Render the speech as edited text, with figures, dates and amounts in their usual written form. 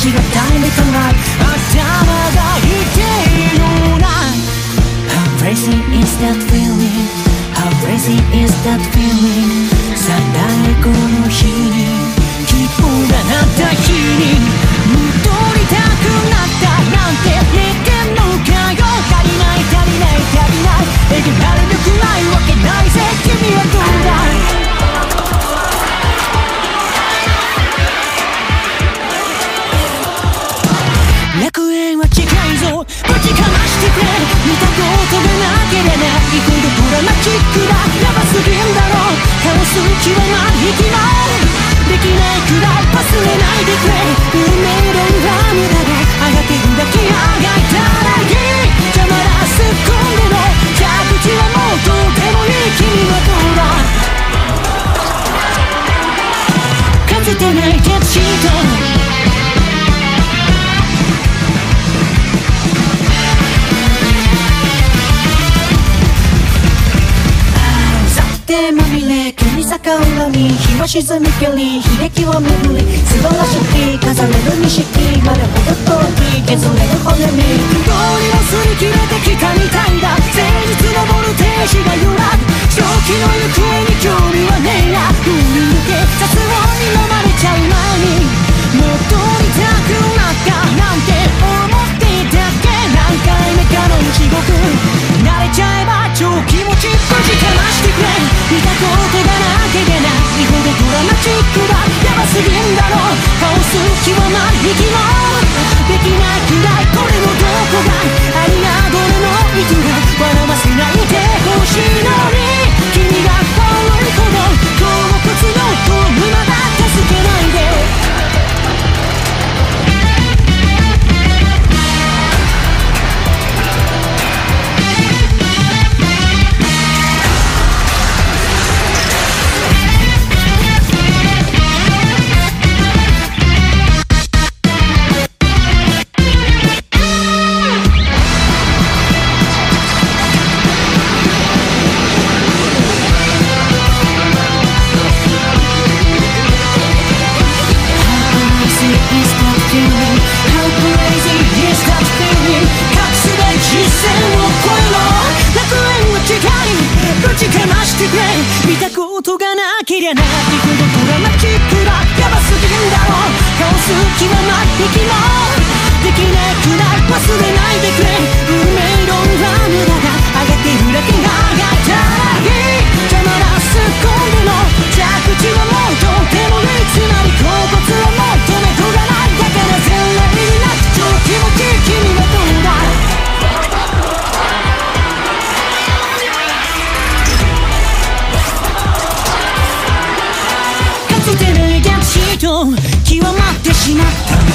しがたいめたない頭が痛いのな How crazy is that feeling How crazy is that feeling 最大この日に切符が鳴った日に戻りたくなったなんて言ってんのかよ足りない足りない足りないえげられなくないわけないぜ君はどうだ楽園は近いぞぶちかましてくれ見たことがなければいくらドラマチックだヤバすぎんだろ倒す気はない息もできないくらい忘れないでくれ運命論は無駄だ上がってるだけ上がったらいい邪魔だ突っ込んでの着地はもうどうでもいい君はどうだかつてない鉄シートまみれ毛に逆恨み日は沈み距離悲劇を巡り素晴らしき飾れる錦まで程遠き削れる骨身どうにも擦り切れてきたみたいだ前日のボルテージが揺らぐ正気の行方に興味はねえや振り抜け雑音に飲まれちゃう前に戻りたくなったなんて思っていたっけ何回目かの地獄慣れちゃえば超気持ちぶちかましてくれ見たことがなければ違法でドラマチックだヤバすぎんだろ倒す気はない息もできないくらいこれのどこがありがどれの意図が笑わせないでほしいのに君が悪いほど洞窟のドームまだ助けないで見たことがなけりゃないほどドラマチックだヤバすぎんだろ倒す気はない息もできないくらい忘れないでくれ運命論は無駄だ上がってるだけが上がったらいい邪魔だ突っ込んでの着地はもうどうでもいいつまり甲骨はもう止めとがないだから全霊になって超気持ちいい君はどうだ捨てない逆シート極まってしまった